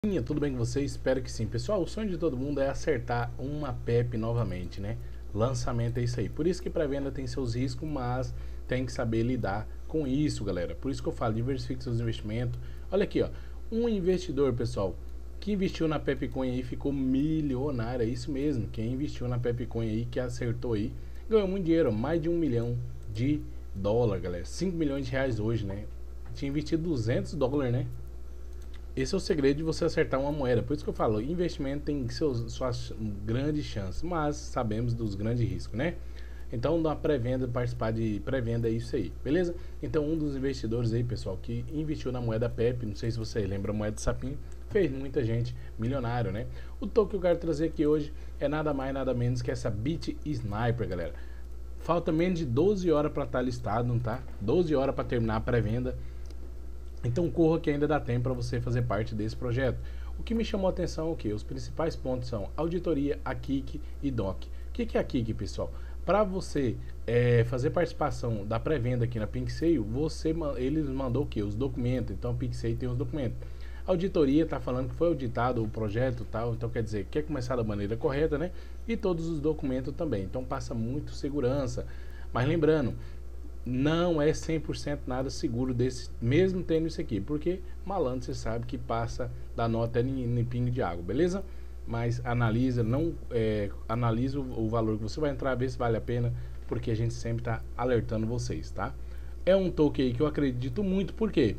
Tudo bem com vocês? Espero que sim. Pessoal, o sonho de todo mundo é acertar uma PEP novamente, né? Lançamento é isso aí. Por isso que pré-venda tem seus riscos, mas tem que saber lidar com isso, galera. Por isso que eu falo, diversifique seus investimentos. Olha aqui, ó. Um investidor, pessoal, que investiu na Pepcoin aí ficou milionário. É isso mesmo. Quem investiu na Pepcoin aí, que acertou aí, ganhou muito dinheiro. Mais de 1 milhão de dólares, galera. 5 milhões de reais hoje, né? Tinha investido $200, né? Esse é o segredo de você acertar uma moeda. Por isso que eu falo, investimento tem suas grandes chances, mas sabemos dos grandes riscos, né? Então, na pré-venda, participar de pré-venda é isso aí, beleza? Então, um dos investidores aí, pessoal, que investiu na moeda PEP, não sei se você lembra, a moeda de sapinho, fez muita gente milionário, né? O token que eu quero trazer aqui hoje é nada mais, nada menos que essa BitSniper, galera. Falta menos de 12 horas para estar listado, não tá? 12 horas para terminar a pré-venda. Então corra que ainda dá tempo para você fazer parte desse projeto. O que me chamou a atenção é o que? Os principais pontos são auditoria, a Kik e DOC. O que é a Kik, pessoal? Para você fazer participação da pré-venda aqui na PinkSale, eles mandou o que? Os documentos. Então a PinkSale tem os documentos. A auditoria está falando que foi auditado o projeto, tal, então quer dizer, quer começar da maneira correta, né? E todos os documentos também. Então passa muito segurança. Mas lembrando, não é 100% nada seguro desse, mesmo tendo isso aqui, porque malandro você sabe que passa da nota em pingo de água, beleza? Mas analisa, analisa o valor que você vai entrar, ver se vale a pena, porque a gente sempre está alertando vocês, tá? É um token aí que eu acredito muito, porque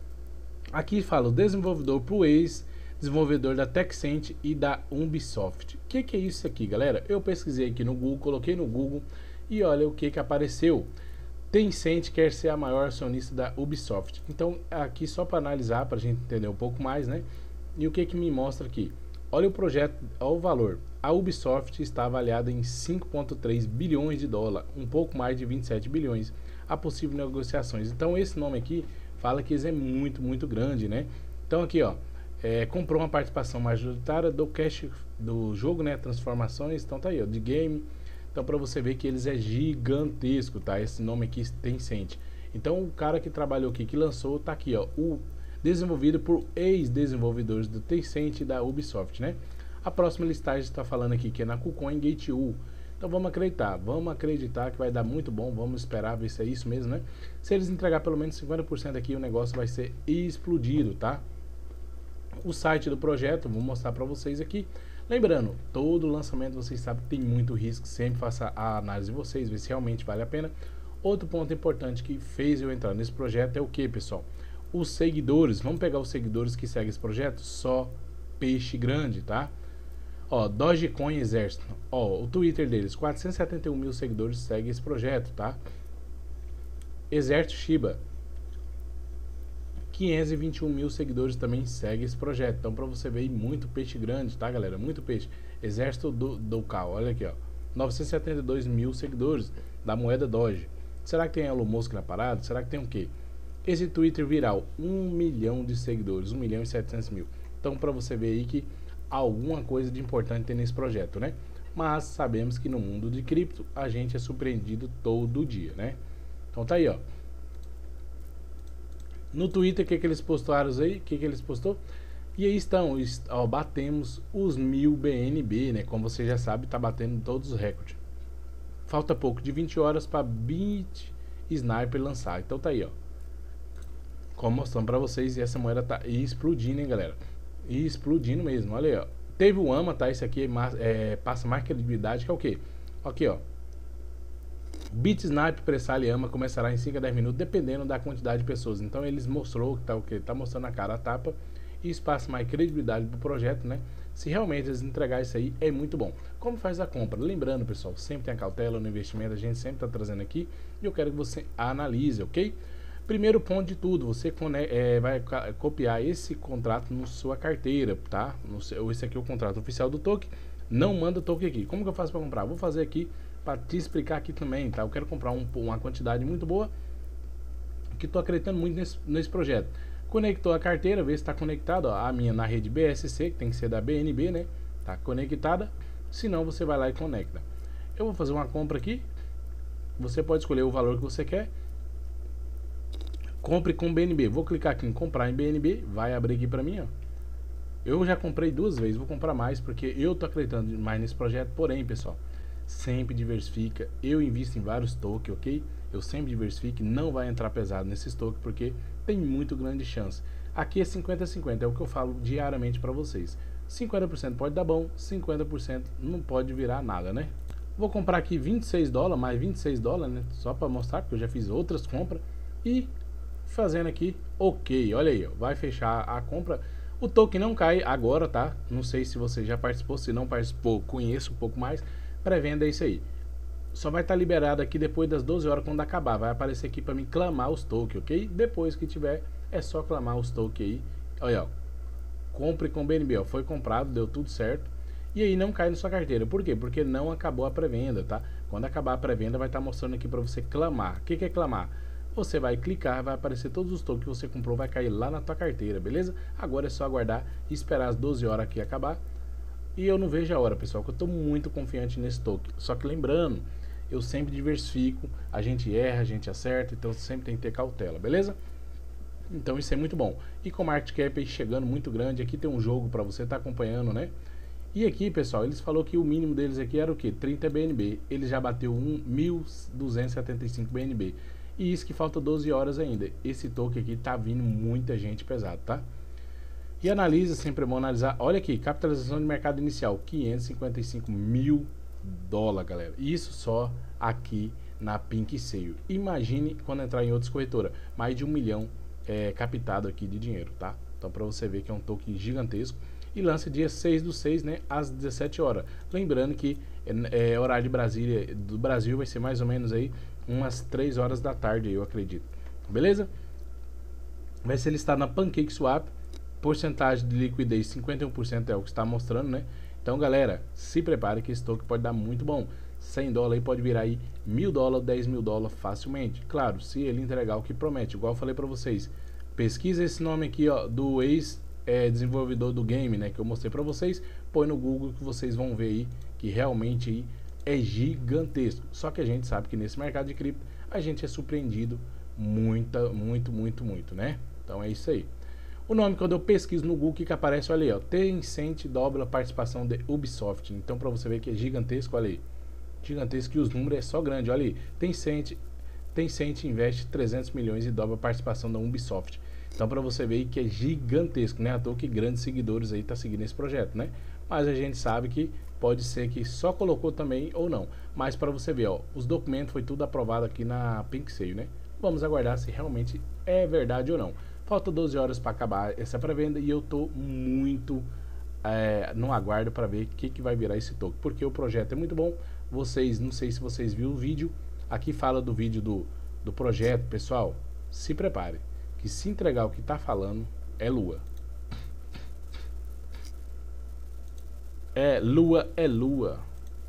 aqui fala o desenvolvedor pro ex-desenvolvedor da Tencent e da Ubisoft. O que é isso aqui, galera? Eu pesquisei aqui no Google, coloquei no Google e olha o que apareceu. Tencent quer ser a maior acionista da Ubisoft. Então, aqui só para analisar, para a gente entender um pouco mais, né? E o que me mostra aqui? Olha o projeto, olha o valor. A Ubisoft está avaliada em 5,3 bilhões de dólares, um pouco mais de 27 bilhões, a possíveis negociações. Então, esse nome aqui fala que isso é muito grande, né? Então, aqui, ó, comprou uma participação majoritária do cash do jogo, né? Transformações. Então, tá aí, ó, de game. Então, para você ver que eles é gigantesco, tá? Esse nome aqui, Tencent. Então, o cara que trabalhou aqui, que lançou, tá aqui, ó. O desenvolvido por ex-desenvolvedores do Tencent e da Ubisoft, né? A próxima listagem está falando aqui que é na KuCoin Gate.io. Então, vamos acreditar que vai dar muito bom. Vamos esperar ver se é isso mesmo, né? Se eles entregar pelo menos 50% aqui, o negócio vai ser explodido, tá? O site do projeto, vou mostrar para vocês aqui. Lembrando, todo lançamento vocês sabem que tem muito risco, sempre faça a análise de vocês, ver se realmente vale a pena. Outro ponto importante que fez eu entrar nesse projeto é o que, pessoal? Os seguidores, vamos pegar os seguidores que seguem esse projeto? Só peixe grande, tá? Ó, Dogecoin Exército, ó, o Twitter deles, 471 mil seguidores seguem esse projeto, tá? Exército Shiba, 521 mil seguidores também seguem esse projeto. Então, para você ver, muito peixe grande, tá, galera? Muito peixe. Exército do Cal, olha aqui, ó. 972 mil seguidores da moeda Doge. Será que tem Elon Musk na parada? Será que tem o quê? Esse Twitter viral, 1 milhão de seguidores, 1 milhão e 700 mil. Então, para você ver aí que alguma coisa de importante tem nesse projeto, né? Mas sabemos que no mundo de cripto, a gente é surpreendido todo dia, né? Então, tá aí, ó. No Twitter, o que eles postaram aí? O que eles postou? E aí estão, ó, batemos os 1000 BNB, né? Como você já sabe, tá batendo todos os recordes. Falta pouco, de 20 horas para BitSniper lançar. Então tá aí, ó. Como mostrando para vocês, e essa moeda tá explodindo, hein, galera? Explodindo mesmo, olha aí, ó. Teve o AMA, tá? Esse aqui passa mais credibilidade, que é o quê? Aqui, ó. BitSniper, Pressale e AMA começará em 5 a 10 minutos, dependendo da quantidade de pessoas. Então eles mostrou que tá o que? Tá mostrando a cara a tapa. E isso passa mais credibilidade pro projeto, né? Se realmente eles entregarem isso aí, é muito bom. Como faz a compra? Lembrando, pessoal, sempre tem a cautela no investimento, a gente sempre tá trazendo aqui. E eu quero que você analise, ok? Primeiro ponto de tudo, você vai copiar esse contrato na sua carteira, tá? Esse aqui é o contrato oficial do token. Não manda o token aqui. Como que eu faço para comprar? Vou fazer aqui para te explicar aqui também, tá? Eu quero comprar uma quantidade muito boa, que estou acreditando muito nesse projeto. Conectou a carteira, vê se está conectado, ó, a minha na rede BSC, que tem que ser da BNB, né? Tá conectada. Se não, você vai lá e conecta. Eu vou fazer uma compra aqui. Você pode escolher o valor que você quer. Compre com BNB. Vou clicar aqui em comprar em BNB, vai abrir aqui para mim, ó. Eu já comprei 2 vezes, vou comprar mais porque eu tô acreditando mais nesse projeto. Porém, pessoal, sempre diversifica. Eu invisto em vários tokens, ok? Eu sempre diversifico, não vai entrar pesado nesses tokens porque tem muito grande chance. Aqui é 50-50, é o que eu falo diariamente para vocês. 50% pode dar bom, 50% não pode virar nada, né? Vou comprar aqui 26 dólares, mais 26 dólares, né? Só para mostrar, porque eu já fiz outras compras. E fazendo aqui, ok, olha aí, ó, vai fechar a compra. O token não cai agora, tá? Não sei se você já participou, se não participou, conheço um pouco mais. Pré-venda é isso aí. Só vai estar liberado aqui depois das 12 horas quando acabar. Vai aparecer aqui para mim clamar os tokens, ok? Depois que tiver, é só clamar os tokens aí. Olha, ó, compre com BNB, ó, foi comprado, deu tudo certo. E aí não cai na sua carteira. Por quê? Porque não acabou a pré-venda, tá? Quando acabar a pré-venda vai estar mostrando aqui para você clamar. O que é clamar? Você vai clicar, vai aparecer todos os tokens que você comprou, vai cair lá na tua carteira, beleza? Agora é só aguardar e esperar as 12 horas aqui acabar. E eu não vejo a hora, pessoal, que eu estou muito confiante nesse token. Só que lembrando, eu sempre diversifico, a gente erra, a gente acerta, então sempre tem que ter cautela, beleza? Então isso é muito bom. E com o market cap aí chegando muito grande, aqui tem um jogo para você estar acompanhando, né? E aqui, pessoal, eles falaram que o mínimo deles aqui era o que? 30 BNB. Ele já bateu 1.275 BNB. E isso que falta 12 horas ainda. Esse token aqui tá vindo muita gente pesado, tá? E analisa, sempre é bom analisar. Olha aqui, capitalização de mercado inicial, 555 mil dólares, galera. Isso só aqui na Pink Sale. Imagine quando entrar em outras corretoras, mais de 1 milhão captado aqui de dinheiro, tá? Então para você ver que é um token gigantesco. E lança dia 6/6, né, às 17 horas. Lembrando que horário de Brasília, do Brasil, vai ser mais ou menos aí umas 3 horas da tarde, eu acredito. Beleza? Vai ser listado na PancakeSwap. Porcentagem de liquidez 51% é o que está mostrando, né? Então, galera, se prepare que esse token pode dar muito bom. 100 dólares aí pode virar aí 1.000 dólares, 10 mil dólares facilmente. Claro, se ele entregar o que promete. Igual eu falei para vocês. Pesquisa esse nome aqui, ó, do ex-desenvolvedor do game, né? Que eu mostrei para vocês. Põe no Google que vocês vão ver aí que realmente aí é gigantesco. Só que a gente sabe que nesse mercado de cripto a gente é surpreendido muito, né? Então é isso aí. O nome, quando eu pesquiso no Google, que aparece, olha aí, ó, Tencent dobra a participação de Ubisoft. Então, para você ver que é gigantesco, olha aí. Gigantesco, e os números é só grande, olha aí. Tencent investe 300 milhões e dobra a participação da Ubisoft. Então, para você ver aí que é gigantesco, né? À toa que grandes seguidores aí tá seguindo esse projeto, né? Mas a gente sabe que pode ser que só colocou também ou não. Mas para você ver, ó, os documentos foi tudo aprovado aqui na Pink Sale, né? Vamos aguardar se realmente é verdade ou não. Falta 12 horas para acabar essa pré-venda e eu tô muito no aguardo para ver o que vai virar esse token, porque o projeto é muito bom. Vocês, não sei se vocês viram o vídeo, aqui fala do vídeo do projeto, pessoal, se prepare, que se entregar o que tá falando, é lua. É lua.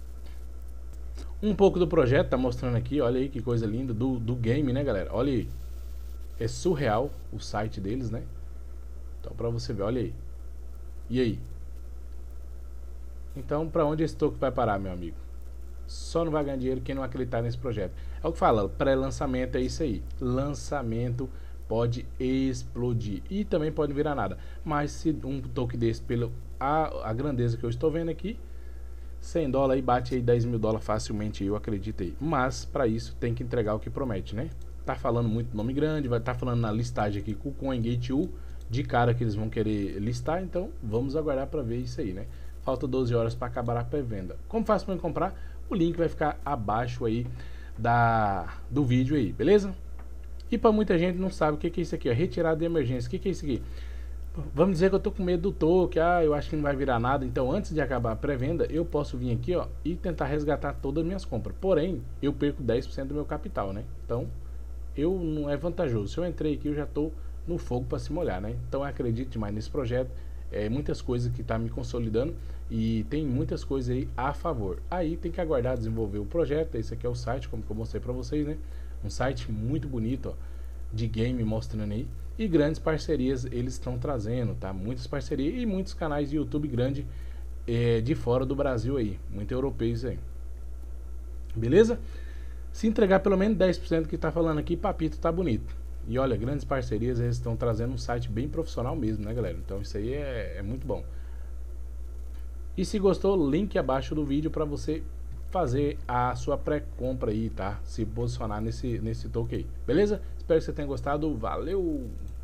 Um pouco do projeto, tá mostrando aqui, olha aí que coisa linda, do game, né, galera? Olha aí. É surreal o site deles, né? Então, pra você ver, olha aí. E aí? Então, pra onde esse token vai parar, meu amigo? Só não vai ganhar dinheiro quem não acreditar nesse projeto. É o que fala, pré-lançamento é isso aí. Lançamento pode explodir. E também pode virar nada. Mas se um token desse, pela a grandeza que eu estou vendo aqui, 100 dólares aí bate aí 10 mil dólares facilmente, eu acredito aí. Mas, pra isso, tem que entregar o que promete, né? Tá falando muito nome grande, vai estar falando na listagem aqui com o CoinGate U, de cara que eles vão querer listar, então vamos aguardar para ver isso aí, né? Falta 12 horas para acabar a pré-venda. Como faz para comprar? O link vai ficar abaixo aí do vídeo aí, beleza? E para muita gente não sabe o que é isso aqui, ó, retirada de emergência. O que é isso aqui? Vamos dizer que eu tô com medo do token, eu acho que não vai virar nada, então antes de acabar a pré-venda, eu posso vir aqui, ó, e tentar resgatar todas as minhas compras. Porém, eu perco 10% do meu capital, né? Então, não é vantajoso. Se eu entrei aqui, eu já estou no fogo para se molhar, né? Então eu acredito demais nesse projeto. Muitas coisas que tá me consolidando e tem muitas coisas aí a favor. Aí tem que aguardar desenvolver o projeto. Esse aqui é o site, como que eu mostrei para vocês, né? Um site muito bonito, ó, de game mostrando aí. E grandes parcerias eles estão trazendo, tá? Muitas parcerias e muitos canais de YouTube grande de fora do Brasil aí. Muito europeus aí. Beleza? Se entregar pelo menos 10% que tá falando aqui, papito tá bonito. E olha, grandes parcerias, eles estão trazendo um site bem profissional mesmo, né, galera? Então isso aí é muito bom. E se gostou, link abaixo do vídeo para você fazer a sua pré-compra aí, tá? Se posicionar nesse token aí, beleza? Espero que você tenha gostado, valeu!